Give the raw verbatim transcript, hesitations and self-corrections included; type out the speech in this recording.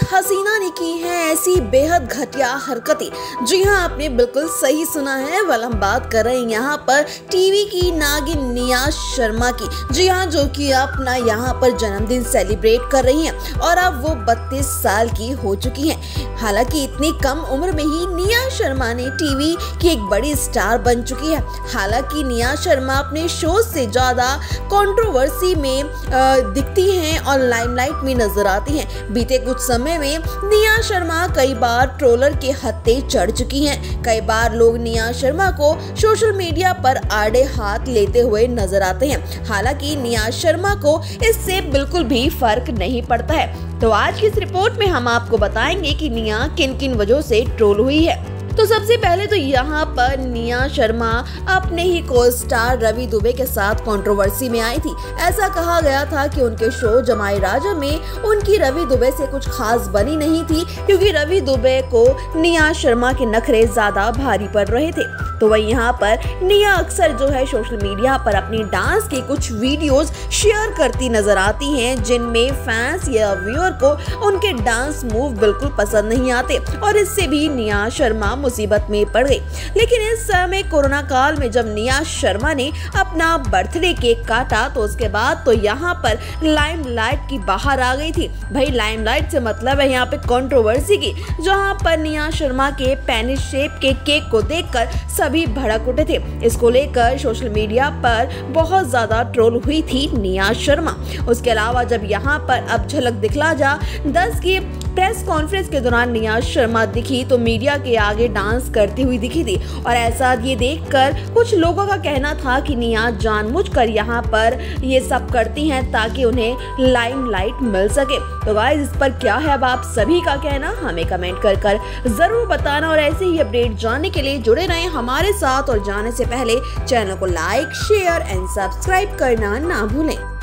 हसीना ने की है ऐसी बेहद घटिया हरकतें। जी हाँ, आपने बिल्कुल सही सुना है। वाल हम बात कर रहे हैं यहाँ पर टीवी की नागिन निया शर्मा की। जी हाँ, जो कि अपना यहाँ पर जन्मदिन सेलिब्रेट कर रही हैं और अब वो बत्तीस साल की हो चुकी हैं। हालांकि इतनी कम उम्र में ही निया शर्मा ने टीवी की एक बड़ी स्टार बन चुकी है। हालांकि निया शर्मा अपने शो से ज्यादा कंट्रोवर्सी में दिखती हैं और लाइमलाइट में नजर आती हैं। बीते कुछ समय में निया शर्मा कई बार ट्रोलर के हत्थे चढ़ चुकी हैं। कई बार लोग निया शर्मा को सोशल मीडिया पर आड़े हाथ लेते हुए नजर आते हैं। हालांकि निया शर्मा को इससे बिल्कुल भी फर्क नहीं पड़ता है। तो आज की इस रिपोर्ट में हम आपको बताएंगे कि निया किन किन वजहों से ट्रोल हुई है। तो सबसे पहले तो यहाँ पर निया शर्मा अपने ही को स्टार रवि दुबे के साथ कंट्रोवर्सी में आई थी। ऐसा कहा गया था कि उनके शो जमाई राजा में उनकी रवि दुबे से कुछ खास बनी नहीं थी, क्योंकि रवि दुबे को निया शर्मा के नखरे ज्यादा भारी पड़ रहे थे। तो वही यहाँ पर निया अक्सर जो है सोशल मीडिया पर अपनी डांस के कुछ वीडियोस शेयर करती नजर आती हैं, जिनमें फैंस या व्यूअर को उनके डांस मूव बिल्कुल पसंद नहीं आते और इससे भी निया शर्मा मुसीबत में पड़ गई। लेकिन इस समय कोरोना काल में जब निया शर्मा ने अपना बर्थडे केक काटा तो उसके बाद तो यहाँ पर लाइमलाइट की बाहर आ गई थी। भाई लाइमलाइट से मतलब है यहाँ पे कंट्रोवर्सी की, जहाँ पर निया शर्मा के पेनिस शेप के केक को देखकर सभी भड़क उठे थे। इसको लेकर सोशल मीडिया पर बहुत ज्यादा ट्रोल हुई थी निया शर्मा। उसके अलावा जब यहाँ पर अब झलक दिखला जा दस की प्रेस कॉन्फ्रेंस के दौरान निया शर्मा दिखी तो मीडिया के आगे डांस करती हुई दिखी थी और ऐसा ये देखकर कुछ लोगों का कहना था कि निया जानबूझकर यहाँ पर ये सब करती हैं ताकि उन्हें लाइमलाइट मिल सके। तो गाइस, इस पर क्या है अब आप सभी का कहना, हमें कमेंट कर कर जरूर बताना और ऐसे ही अपडेट जानने के लिए जुड़े रहें हमारे साथ और जाने से पहले चैनल को लाइक, शेयर एंड सब्सक्राइब करना ना भूलें।